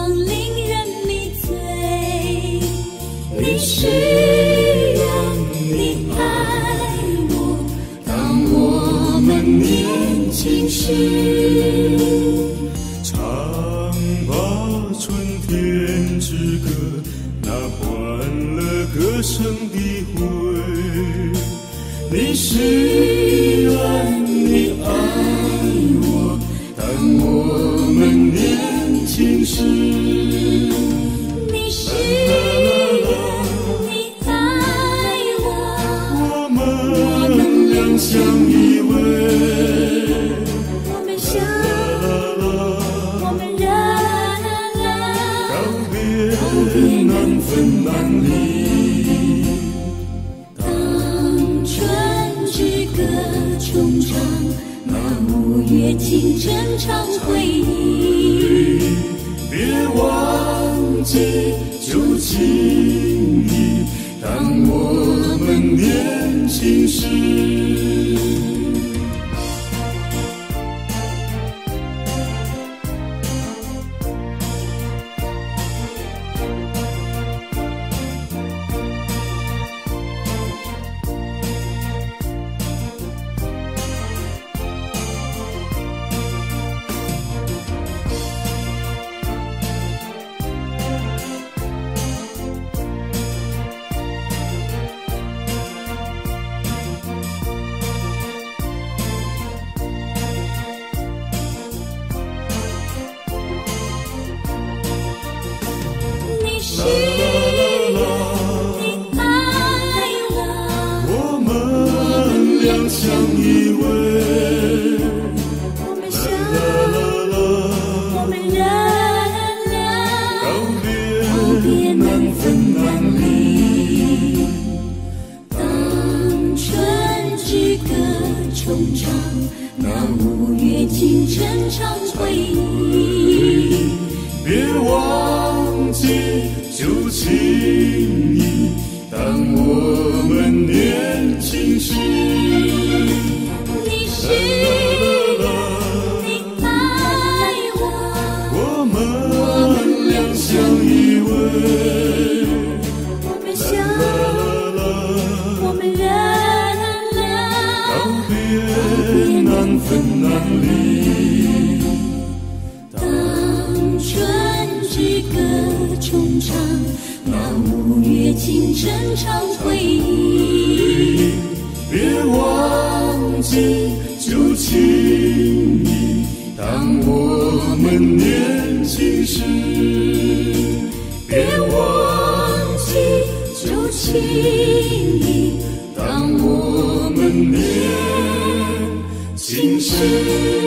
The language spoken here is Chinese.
光令人迷醉。你是人，你爱我，当我们年轻时。 唱吧春天之歌，那欢乐歌声的回。你是人，你爱我，当我们年轻时。 你是人，你爱我， 我们两相依偎。 我们相我们人告别难分难离。 当春之歌重唱，那五月情真常回忆。 别忘记旧情谊，当我们年轻时。 你是人，你爱我， 我们两相依偎。 我们相我们人告别难分难离。 当春之歌重唱，那五月情真常回忆。 别忘记旧情谊，当我们年轻时。 你是人，你爱我， 我们两相依偎。 我们相我们人告别难分难离。 当春之歌重唱，那五月情真常回忆。 别忘记旧情谊，当我们年轻时。别忘记旧情谊，当我们年轻时。